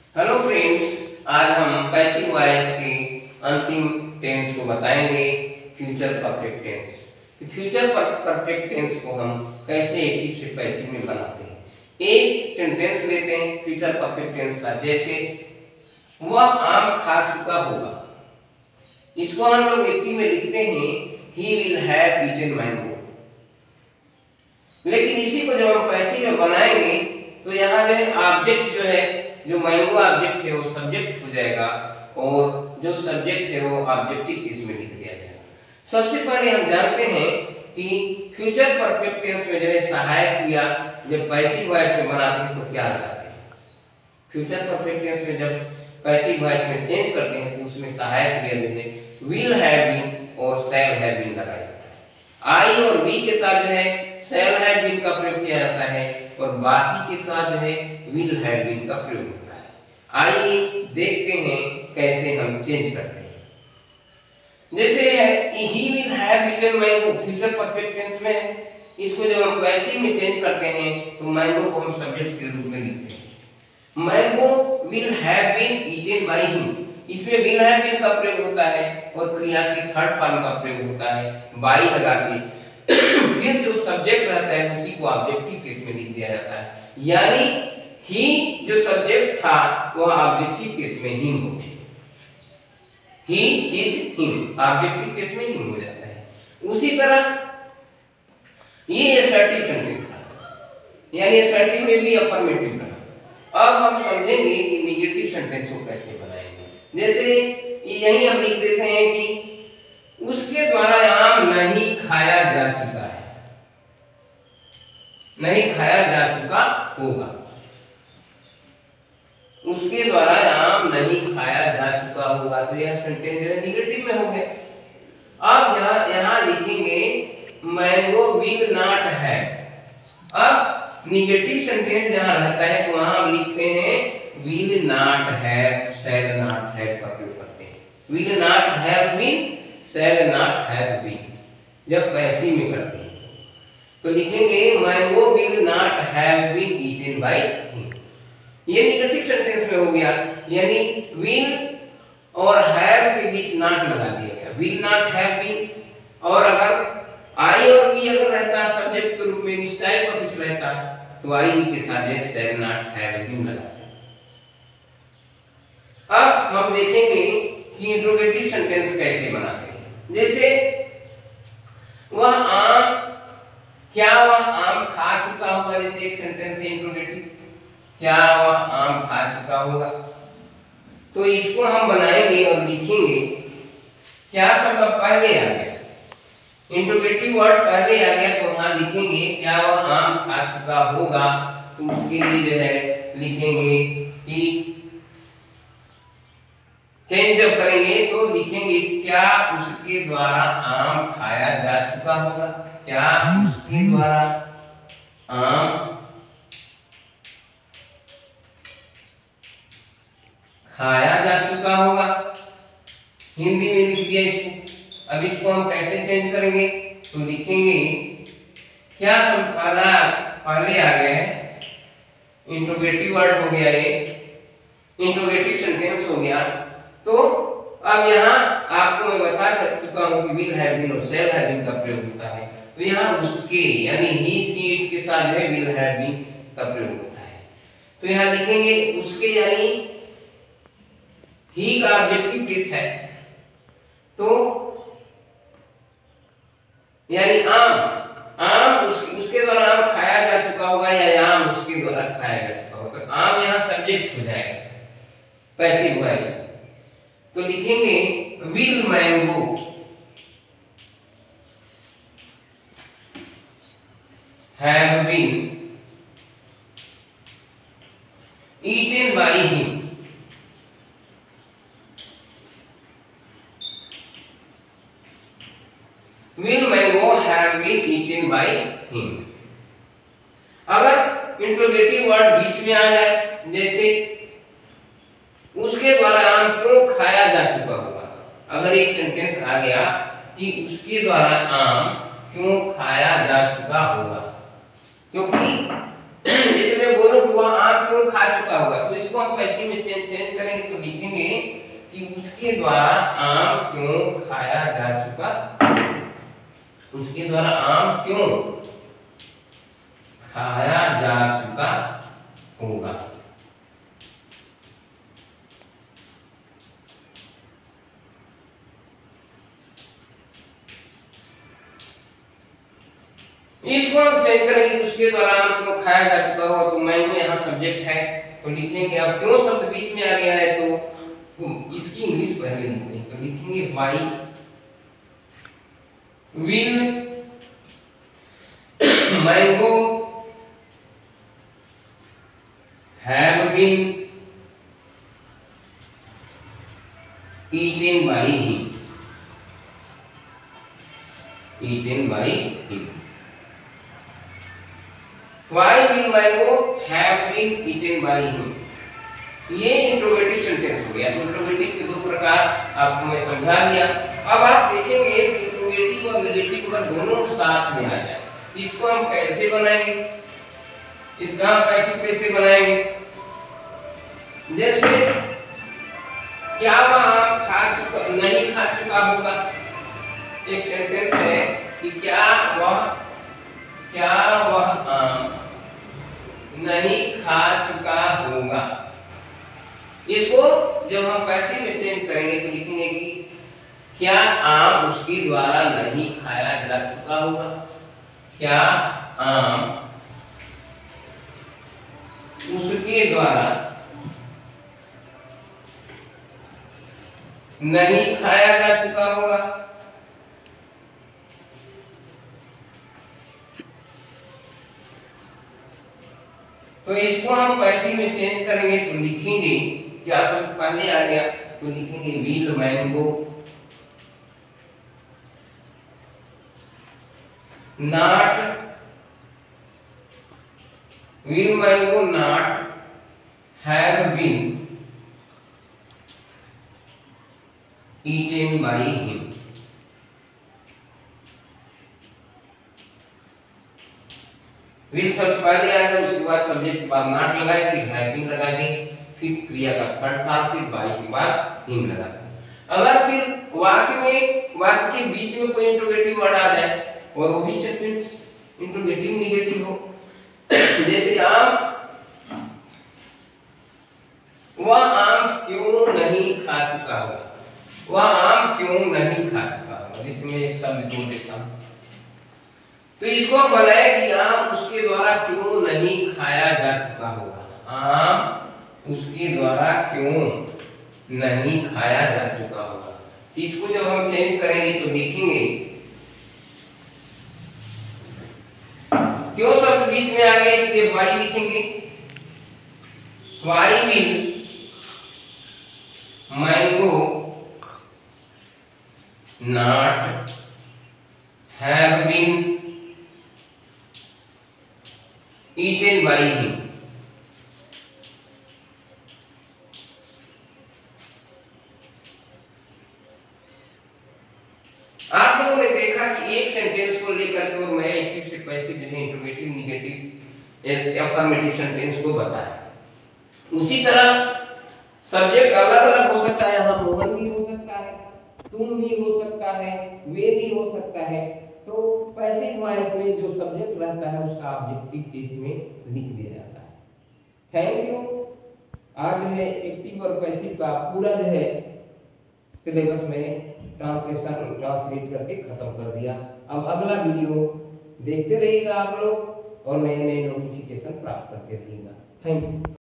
Hello friends, आज हम passive voice के अंतिम टेंस को बताएंगे, future perfect tense. Future perfect tense को हम कैसे एक्टिव से पैसिव में बनाते हैं। एक सेंटेंस लेते हैं फ्यूचर परफेक्ट टेंस का, जैसे वह आम खा चुका होगा। इसको हम लोग एक्टिव में लिखते हैं he will have eaten mango. लेकिन इसी को जब हम पैसिव में बनाएंगे तो यहाँ जो है ऑब्जेक्ट जो है, जो मैंगो ऑब्जेक्ट है वो सब्जेक्ट हो जाएगा और जो सब्जेक्ट है वो ऑब्जेक्टिव केस में लिख दिया जाएगा। सबसे पहले हम जानते हैं कि फ्यूचर परफेक्ट टेंस में जो है सहायक क्रिया जब पैसिव वॉइस में बनाते हैं तो क्या लगाते हैं। फ्यूचर परफेक्ट टेंस में जब पैसिव वॉइस में चेंज करते हैं तो उसमें सहायक क्रिया जो है विल हैव बीन और शैल हैव बीन लगाया जाता है। आई और बी के साथ जो है शैल हैव बीन का प्रयोग किया जाता है और बाकी के साथ जो है विल हैव बीन का प्रयोग होता है। आइए देखते हैं कैसे हम चेंज करते हैं। जैसे he will have eaten mango future perfect tense में है, इसको जब हम पैसिव में चेंज करते हैं तो मैंगो को हम सब्जेक्ट के रूप में लिखते हैं। Mango will have been eaten by him, इसमें विल हैव बीन का प्रयोग होता है और क्रिया के थर्ड फॉर्म का प्रयोग होता है बाय लगा के। फिर जो सब्जेक्ट रहता है उसी को ऑब्जेक्टिव केस में लिख दिया जाता है, यानी ही जो सब्जेक्ट था वह ऑब्जेक्टिव केस में हिम हो गया। He is him objective case में हिम हो जाता है। उसी तरह ये असर्टिव सेंटेंस था, यानी असर्टिव में भी अफर्मेटिव बना। अब हम समझेंगे कि नेगेटिव सेंटेंस को कैसे बनाएंगे। जैसे यही हम लिख देते हैं कि उसके द्वारा आम नहीं खाया जा चुका है, नहीं खाया जा चुका होगा। उसके द्वारा आम नहीं खाया जा चुका होगा, तो यह सेंटेंस जो है निगेटिव में हो गया। अब यहाँ लिखेंगे मैंगो विल नॉट हैव। अब निगेटिव सेंटेंस जहां रहता है तो वहां हम लिखते हैं will not have, shall not have का प्रयोग करते हैं। Will not have been, shall not have been जब पैसिव में करते हैं तो लिखेंगे mango will not have been eaten by him. ये नेगेटिव सेंटेंस में हो गया, यानी विल और हैव के बीच नॉट लगा दिया गया, विल नॉट हैव बीन। और अगर आई और बी अगर रहता सब्जेक्ट के रूप में इस टाइप का कुछ रहता तो आई के साथ है शैल नॉट हैव बीन लगा। अब हम देखेंगे कि इंट्रोगेटिव सेंटेंस कैसे बनाते हैं। जैसे वह आम, क्या वह आम खा चुका होगा, जैसे एक सेंटेंस है इंट्रोगेटिव, क्या वह आम खा चुका होगा। तो इसको हम बनाएंगे और लिखेंगे क्या शब्द पहले आ गया, इंट्रोगेटिव वर्ड पहले आ गया तो वहां लिखेंगे क्या वह आम खा चुका होगा। तो उसके लिए जो है लिखेंगे कि चेंज जब करेंगे तो लिखेंगे क्या उसके द्वारा आम खाया जा चुका होगा, क्या उसके द्वारा आम खाया जा चुका होगा। हिंदी में लिख दिया इसको। अब इसको हम कैसे चेंज करेंगे तो लिखेंगे क्या शब्द पहले आ गया है, इंट्रोगेटिव वर्ड हो गया, ये इंट्रोगेटिव सेंटेंस हो गया। तो अब यहाँ आपको मैं बता चुका हूँ कि विल हैव बीन और शैल हैव बीन का प्रयोग होता है। तो यहाँ उसके यानी ही सी इट के साथ जो है विल हैव बीन का प्रयोग होता है। तो यहाँ लिखेंगे उसके, यानी ही का ऑब्जेक्टिव केस है, तो यानी आम उसके द्वारा आम खाया जा चुका होगा या आम उसके द्वारा खाया जा चुका होगा। तो आम यहाँ सब्जेक्ट हो जाएगा पैसिव वॉइस। तो लिखेंगे will mango have been eaten by him. Will mango have been eaten by him? अगर इंट्रोगेटिव वर्ड बीच में आ जाए, जैसे उसके द्वारा आम क्यों खाया जा चुका होगा। अगर एक सेंटेंस आ गया कि उसके द्वारा आम क्यों खाया जा चुका होगा, क्योंकि जैसे मैं बोलूं कि वह आम क्यों खा चुका होगा तो इसको हम पैसिव में चेंज उसके द्वारा आम क्यों खाया जा चुका, उसके द्वारा आम क्यों खाया जा चुका होगा। इसको हम चेंज करेंगे, उसके द्वारा आम क्यों खाया जा चुका होगा। तो मैंगो यहाँ सब्जेक्ट है तो लिखेंगे, अब क्यों शब्द बीच में आ गया है तो इसकी इंग्लिश पहले लिखेंगे, तो लिखेंगे why will mango have been eaten by him, eaten by him. Why will mango have been eaten by him? ये इंट्रोगेटिव सेंटेंस हो गया। इंट्रोगेटिव के दो प्रकार आपको मैं समझा दिया। अब आप देखेंगे इंट्रोगेटिव और नेगेटिव अगर दोनों साथ में आ जाए इसको हम कैसे बनाएंगे, इसका हम कैसे बनाएंगे। जैसे क्या वह आम खा चुका नहीं खा चुका होगा, एक सेंटेंस है कि क्या वह आम नहीं खा चुका होगा। इसको जब हम पैसिव में चेंज करेंगे तो लिखेंगे कि क्या आम उसके द्वारा नहीं खाया जा चुका होगा, क्या आम उसके द्वारा नहीं खाया जा चुका होगा। तो इसको हम पैसिव में चेंज करेंगे तो लिखेंगे, क्या शब्द पहले आ गया तो लिखेंगे will mango not, will mango not have been eaten by him। Will शब्द पहले आ गया, उसके बाद सब्जेक्ट के बाद नॉट लगाए, फिर हैविंग लगा दी, फिर क्रिया का थर्ड फॉर्म, फिर बाई के बाद हिम लगा दी। अगर फिर वाक्य के बीच में कोई इंट्रोगेटिव वर्ड आ जाए और वो भी सेंटेंस इंट्रोगेटिव नेगेटिव हो, जैसे वह आम क्यों नहीं खा चुका होगा, वह आम क्यों नहीं खा चुका होगा, जिसमें एक शब्द जोड़ देता हूं तो इसको हम बनाए कि आम उसके द्वारा क्यों नहीं खाया जा चुका होगा, आम उसके द्वारा क्यों नहीं खाया जा चुका होगा। इसको जब हम चेंज करेंगे तो लिखेंगे, क्यों शब्द बीच में आ गया इसलिए वाई लिखेंगे, why will mango not have been eaten by him। आप लोगों ने देखा कि एक सेंटेंस को लेकर के और मैं एक्टिव से पैसिव जो है इंट्रोगेटिव नेगेटिव अफर्मेटिव सेंटेंस को बताया। उसी तरह सब्जेक्ट अलग अलग हो सकता है, यहाँ मोहन भी हो सकता है, तुम भी हो सकता है, वे भी हो सकता है। तो पैसिव वॉइस में जो सब्जेक्ट रहता है उसका ऑब्जेक्टिव केस में लिख दिया जाता है। Thank you. आज जो है एक्टिव और पैसिव का पूरा जो है सिलेबस में ट्रांसलेट करके खत्म कर दिया। अब अगला वीडियो देखते रहिएगा आप लोग और नए नए नोटिफिकेशन प्राप्त करते रहिएगा। Thank you.